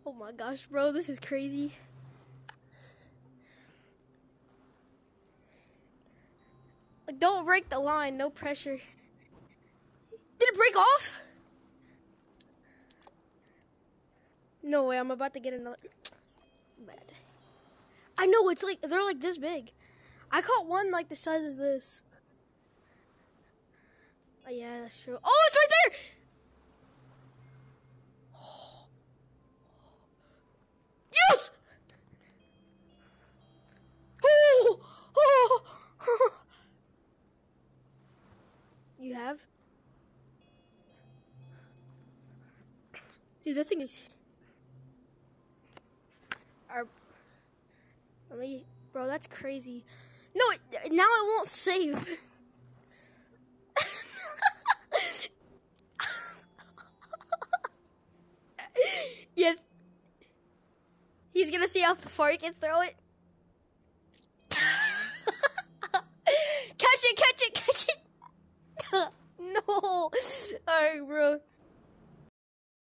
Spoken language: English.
Oh my gosh, bro, this is crazy. Like, don't break the line, no pressure. Did it break off? No way, I'm about to get another. Bad. I know, it's like, they're like this big. I caught one like the size of this. Oh yeah, that's true. Oh, it's right there! Yes! Oh! Oh! You have? Dude, this thing is... Bro, that's crazy. No, now it won't save. Yeah. He's gonna see how far he can throw it. Catch it, catch it, catch it. No. Alright, bro.